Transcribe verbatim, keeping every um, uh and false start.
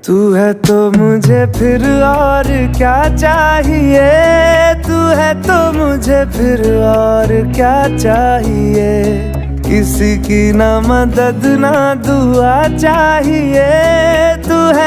तू है तो मुझे फिर और क्या चाहिए, तू है तो मुझे फिर और क्या चाहिए। किसी की ना मदद ना दुआ चाहिए, तू है